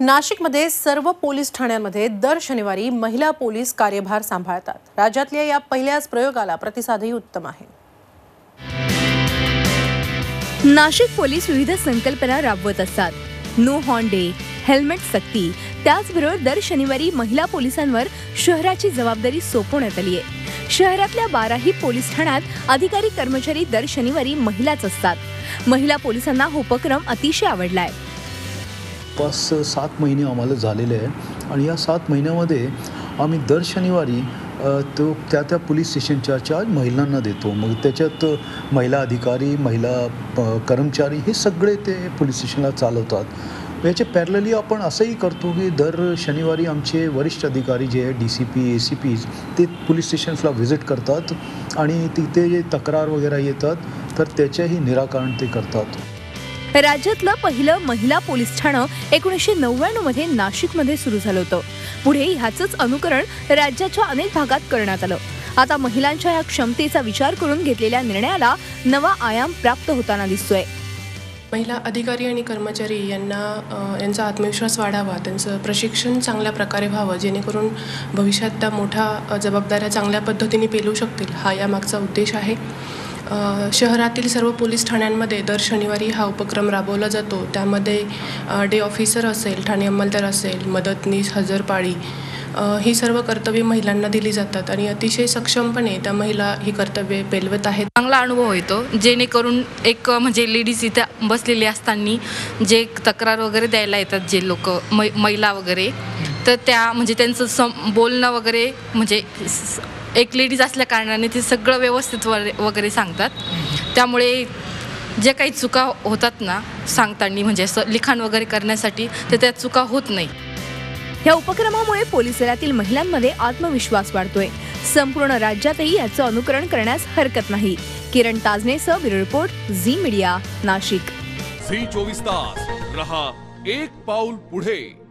नाशिकमध्ये सर्व पोलीस ठाण्यांमध्ये दर शनिवारी महिला पोलीस कार्यभार सांभाळतात। राज्यातल्या या पहिल्याच प्रयोगाला प्रतिसादही उत्तम आहे। नाशिक पोलीस विविध संकल्पना राबवत असतात। नो हॉर्न डे, हेल्मेट सक्ती, त्याचबरोबर दर शनिवारी महिला पोलिसांवर शहराची जबाबदारी सोपवण्यात आली आहे। शहरातल्या 12ही पोलीस ठाण्यात अधिकारी कर्मचारी दर शनिवारी महिलाच असतात। महिला पोलिसांना हा उपक्रम अतिशय आवडलाय। 5-7 महिने आम्हाला झालेले आहे आणि या 7 महिन्यामध्ये आम्ही दर शनिवारी त्या पोलीस स्टेशनच्या चार्ज महिलांना देतो। मग त्याच्यात महिला अधिकारी, महिला कर्मचारी हे सगळे ते पोलीस स्टेशनला चालवतात। याच्या पॅरलली आपण असंही करतो की दर शनिवारी आमचे वरिष्ठ अधिकारी जे DCP, ACPs ते पोलीस स्टेशन्सला व्हिजिट करतात आणि तिथे जे तक्रार वगैरे येतात तर त्याचेही निराकरण ते करतात। राज्यातलं पहिलं महिला पोलीस ठाणं 1999 मध्ये नाशिकमध्ये सुरू झालं होतं। पुढे ह्याचंच अनुकरण राज्याच्या अनेक भागात करण्यात आलं। आता महिलांच्या या क्षमतेचा विचार करून घेतलेल्या निर्णयाला नवा आयाम प्राप्त होताना दिसतोय। महिला अधिकारी आणि कर्मचारी यांचा आत्मविश्वास वाढावा, त्यांचं प्रशिक्षण चांगल्या प्रकारे व्हावं, जेणेकरून भविष्यात त्या मोठ्या जबाबदाऱ्या चांगल्या पद्धतीने पेलू शकतील, हा यामागचा उद्देश आहे। शहरातील सर्व पोलीस ठाण्यांमध्ये दर शनिवारी हा उपक्रम राबवला जातो। त्यामध्ये डे ऑफिसर असेल, ठाणे अंमलदार असेल, मदतनीस, हजरपाळी ही सर्व कर्तव्ये महिलांना दिली जातात आणि अतिशय सक्षमपणे त्या महिला ही कर्तव्ये पेलवत आहेत। चांगला अनुभव येतो, जेणेकरून एक म्हणजे लेडीज इथे बसलेली असताना जे तक्रार वगैरे द्यायला येतात जे लोक महिला वगैरे, तर त्या म्हणजे त्यांचं बोलणं वगैरे म्हणजे एक लेडीज असल्या कारणाने ते सगळं व्यवस्थित वगैरे सांगतात। त्यामुळे जे काही चुका होतात ना सांगताना, म्हणजे असं लिखाण वगैरे करण्यासाठी, तर त्या चुका होत नाही। या उपक्रमामुळे पोलीस दलातील महिलांमध्ये आत्मविश्वास वाढतोय। संपूर्ण राज्यातही याचं अनुकरण करण्यास हरकत नाही। किरण ताजनेसह bureau report, Zee media, Nashik. Zee 24 तास रहा एक पाऊल पुढे।